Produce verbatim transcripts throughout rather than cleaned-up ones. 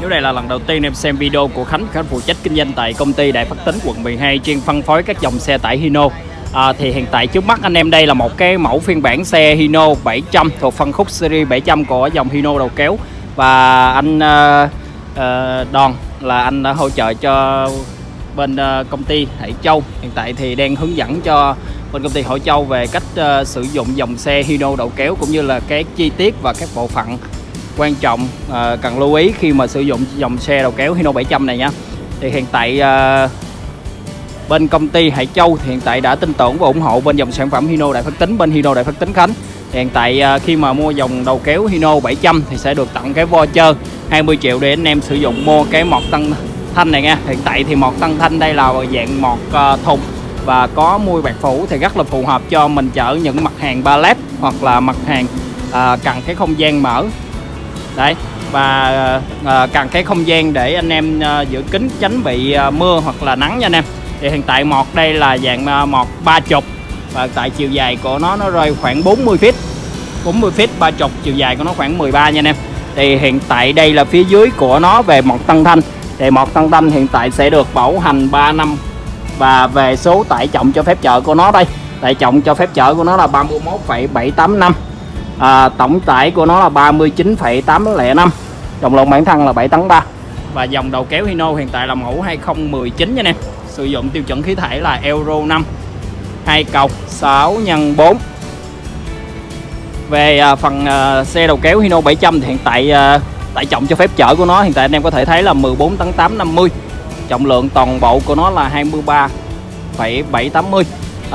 Nếu đây là lần đầu tiên em xem video của Khánh, Khánh phụ trách kinh doanh tại công ty Đại Phát Tính quận mười hai, chuyên phân phối các dòng xe tải Hino. À, thì hiện tại trước mắt anh em đây là một cái mẫu phiên bản xe Hino bảy trăm thuộc phân khúc series bảy trăm của dòng Hino đầu kéo. Và anh uh, uh, Đòn là anh đã hỗ trợ cho bên uh, công ty Hải Châu. Hiện tại thì đang hướng dẫn cho bên công ty Hải Châu về cách uh, sử dụng dòng xe Hino đầu kéo, cũng như là các chi tiết và các bộ phận quan trọng uh, cần lưu ý khi mà sử dụng dòng xe đầu kéo Hino bảy trăm này nha. Thì hiện tại uh, bên công ty Hải Châu thì hiện tại đã tin tưởng và ủng hộ bên dòng sản phẩm Hino Đại Phát Tính, bên Hino Đại Phát Tính Khánh. Thì hiện tại uh, khi mà mua dòng đầu kéo Hino bảy trăm thì sẽ được tặng cái voucher hai mươi triệu để anh em sử dụng mua cái mọt tăng thanh này nha. Hiện tại thì mọt tăng thanh đây là dạng mọt uh, thùng và có mui bạc phủ, thì rất là phù hợp cho mình chở những mặt hàng pallet hoặc là mặt hàng uh, cần cái không gian mở đấy, và uh, cần cái không gian để anh em uh, giữ kín tránh bị uh, mưa hoặc là nắng nha anh em. Thì hiện tại mọt đây là dạng uh, mọt ba chục, và tại chiều dài của nó nó rơi khoảng bốn mươi feet, bốn mươi feet ba chục, chiều dài của nó khoảng mười ba nha anh em. Thì hiện tại đây là phía dưới của nó về mọt tăng thanh. Thì mọt tăng thanh hiện tại sẽ được bảo hành ba năm, và về số tải trọng cho phép chở của nó đây, tải trọng cho phép chở của nó là ba mươi mốt phẩy bảy tám năm, à, tổng tải của nó là ba mươi chín phẩy tám không năm, trọng lượng bản thân là bảy tấn ba. Và dòng đầu kéo Hino hiện tại là mẫu hai không một chín nha anh em, sử dụng tiêu chuẩn khí thải là Euro năm, hai cầu sáu nhân bốn. Về à, phần à, xe đầu kéo Hino bảy trăm thì hiện tại à, tải trọng cho phép chở của nó hiện tại anh em có thể thấy là mười bốn tấn tám năm mươi, trọng lượng toàn bộ của nó là hai mươi ba phẩy bảy tám mươi.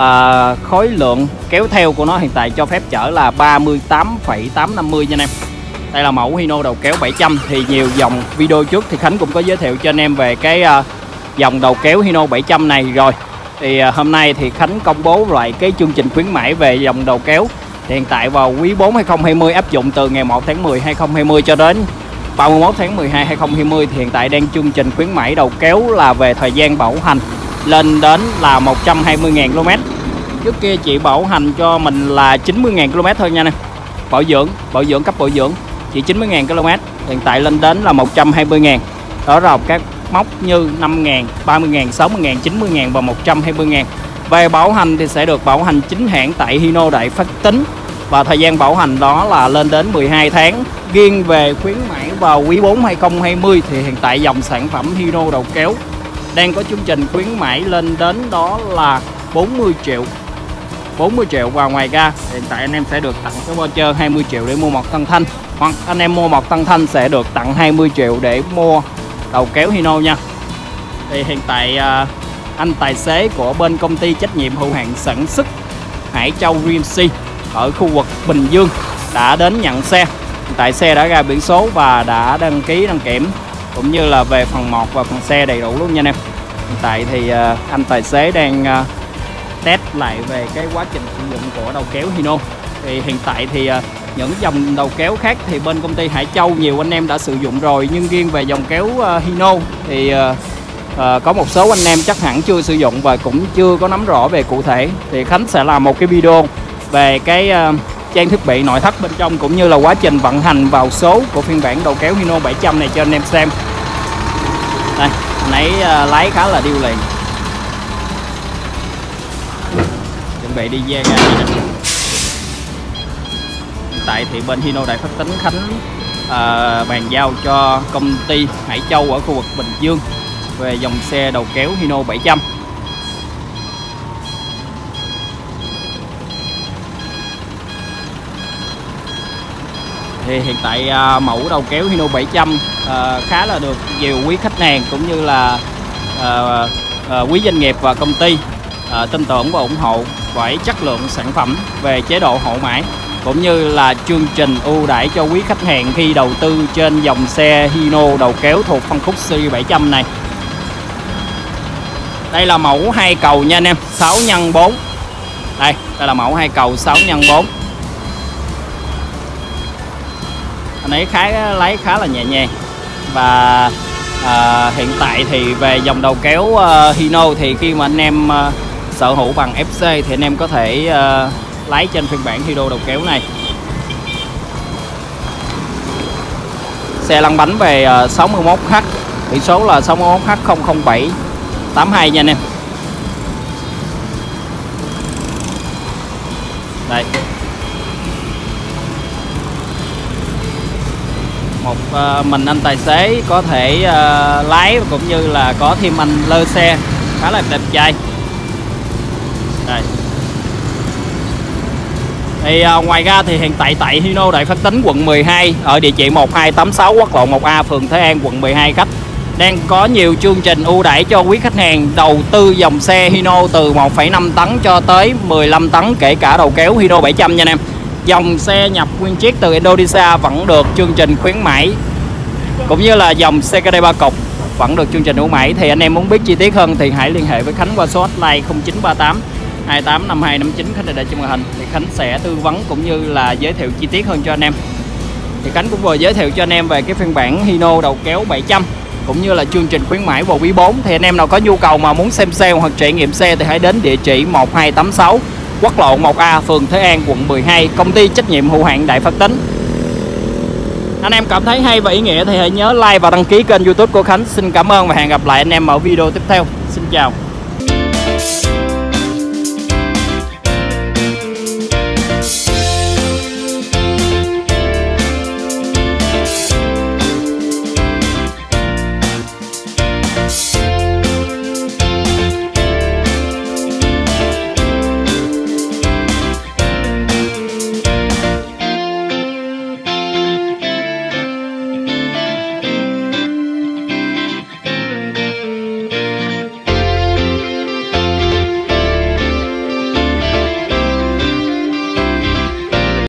À, khối lượng kéo theo của nó hiện tại cho phép chở là ba mươi tám phẩy tám năm mươi nha anh em. Đây là mẫu Hino đầu kéo bảy trăm. Thì nhiều dòng video trước thì Khánh cũng có giới thiệu cho anh em về cái uh, dòng đầu kéo Hino bảy trăm này rồi. Thì uh, hôm nay thì Khánh công bố lại cái chương trình khuyến mãi về dòng đầu kéo. Thì hiện tại vào quý bốn hai không hai không áp dụng từ ngày một tháng mười hai không hai không cho đến ba mươi mốt tháng mười hai hai không hai không, thì hiện tại đang chương trình khuyến mãi đầu kéo là về thời gian bảo hành lên đến là một trăm hai mươi nghìn ki lô mét. Trước kia chị bảo hành cho mình là chín mươi nghìn ki lô mét thôi nha nè. Bảo dưỡng, bảo dưỡng cấp bảo dưỡng chỉ chín mươi nghìn ki lô mét, hiện tại lên đến là một trăm hai mươi nghìn. Đó là các mốc như năm nghìn, ba mươi nghìn, sáu mươi nghìn, chín mươi nghìn và một trăm hai mươi nghìn. Về bảo hành thì sẽ được bảo hành chính hãng tại Hino Đại Phát Tính, và thời gian bảo hành đó là lên đến mười hai tháng. Riêng về khuyến mãi vào quý bốn hai không hai không thì hiện tại dòng sản phẩm Hino đầu kéo đang có chương trình khuyến mãi lên đến đó là bốn mươi triệu. bốn mươi triệu, và ngoài ra hiện tại anh em sẽ được tặng cái voucher hai mươi triệu để mua mọt tăng thanh, hoặc anh em mua mọt tăng thanh sẽ được tặng hai mươi triệu để mua đầu kéo Hino nha. Thì hiện tại anh tài xế của bên công ty trách nhiệm hữu hạn sản xuất Hải Châu rờ em xê ở khu vực Bình Dương đã đến nhận xe. Hiện tại xe đã ra biển số và đã đăng ký đăng kiểm, cũng như là về phần một và phần xe đầy đủ luôn nha anh em. Hiện tại thì anh tài xế đang test lại về cái quá trình sử dụng của đầu kéo Hino. Thì hiện tại thì những dòng đầu kéo khác thì bên công ty Hải Châu nhiều anh em đã sử dụng rồi, nhưng riêng về dòng kéo Hino thì uh, có một số anh em chắc hẳn chưa sử dụng và cũng chưa có nắm rõ về cụ thể. Thì Khánh sẽ làm một cái video về cái uh, trang thiết bị nội thất bên trong, cũng như là quá trình vận hành vào số của phiên bản đầu kéo Hino bảy trăm này cho anh em xem. Đây, nãy uh, lái khá là điêu liền, chuẩn bị đi ve ga. Hiện tại thì bên Hino Đại Phát Tính Khánh uh, bàn giao cho công ty Hải Châu ở khu vực Bình Dương về dòng xe đầu kéo Hino bảy trăm. Thì hiện tại uh, mẫu đầu kéo Hino bảy trăm uh, khá là được nhiều quý khách hàng cũng như là uh, uh, quý doanh nghiệp và công ty uh, tin tưởng và ủng hộ với chất lượng sản phẩm, về chế độ hậu mãi, cũng như là chương trình ưu đãi cho quý khách hàng khi đầu tư trên dòng xe Hino đầu kéo thuộc phân khúc series bảy trăm này. Đây là mẫu hai cầu nha anh em, sáu nhân bốn. Đây, đây là mẫu hai cầu sáu nhân bốn. Anh ấy khá lái khá là nhẹ nhàng. Và à, hiện tại thì về dòng đầu kéo uh, Hino thì khi mà anh em uh, sở hữu bằng ép xê thì anh em có thể uh, lái trên phiên bản Hino đầu kéo này. Xe lăn bánh về sáu mươi mốt H, biển số là sáu mươi mốt H không không bảy tám hai nha anh em. Đây. Một uh, mình anh tài xế có thể uh, lái cũng như là có thêm anh lơ xe khá là đẹp trai. Đây. Thì uh, ngoài ra thì hiện tại tại Hino Đại Phát Tính quận mười hai ở địa chỉ một hai tám sáu quốc lộ một A, phường Thế An, quận mười hai khách đang có nhiều chương trình ưu đãi cho quý khách hàng đầu tư dòng xe Hino từ một phẩy năm tấn cho tới mười lăm tấn, kể cả đầu kéo Hino bảy trăm nha anh em. Dòng xe nhập nguyên chiếc từ Indonesia vẫn được chương trình khuyến mãi, cũng như là dòng xê ca đê ba cục vẫn được chương trình ưu mãi. Thì anh em muốn biết chi tiết hơn thì hãy liên hệ với Khánh qua số hotline không chín ba tám hai tám năm hai năm chín. Khánh để trên màn hình thì Khánh sẽ tư vấn cũng như là giới thiệu chi tiết hơn cho anh em. Thì Khánh cũng vừa giới thiệu cho anh em về cái phiên bản Hino đầu kéo bảy trăm cũng như là chương trình khuyến mãi vào quý bốn. Thì anh em nào có nhu cầu mà muốn xem xe hoặc trải nghiệm xe thì hãy đến địa chỉ một hai tám sáu quốc lộ một A, phường Thế An, quận mười hai, công ty trách nhiệm hữu hạn Đại Phát Tính. Anh em cảm thấy hay và ý nghĩa thì hãy nhớ like và đăng ký kênh YouTube của Khánh. Xin cảm ơn và hẹn gặp lại anh em ở video tiếp theo. Xin chào.